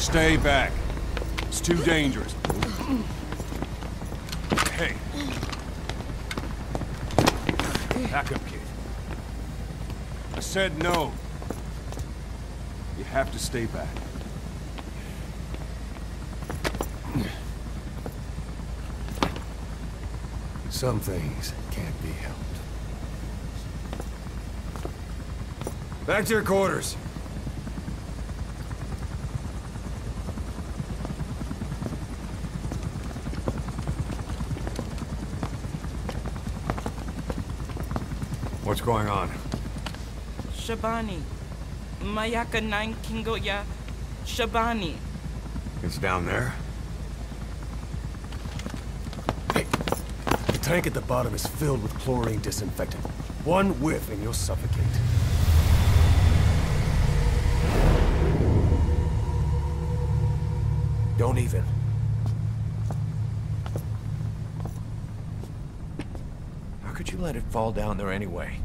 Stay back. It's too dangerous. Hey. Back up, kid. I said no. You have to stay back. Some things can't be helped. Back to your quarters. What's going on? Shabani. Mayaka 9 Kingoya. Shabani. It's down there. Hey! The tank at the bottom is filled with chlorine disinfectant. One whiff and you'll suffocate. Don't even. How could you let it fall down there anyway?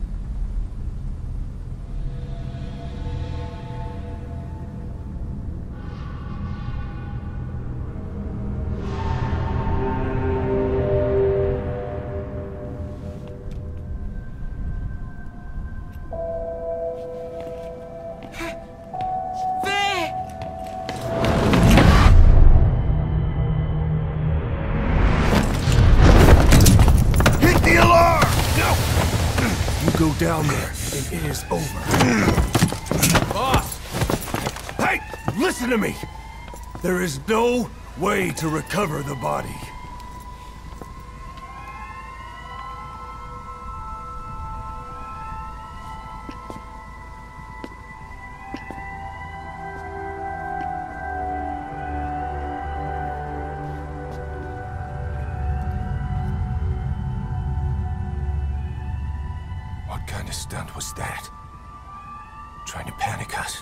Go down there, and it is over. Boss! Hey! Listen to me! There is no way to recover the body. What kind of stunt was that? Trying to panic us?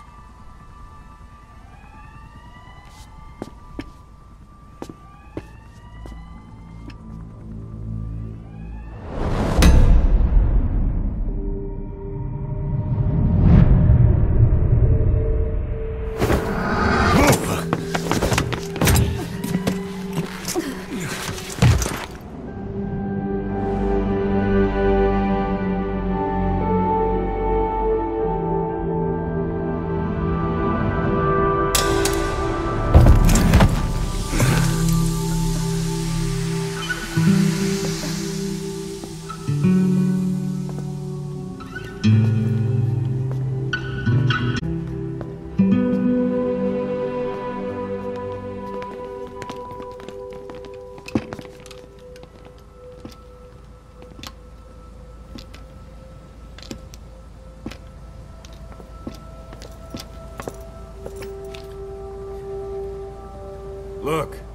Look.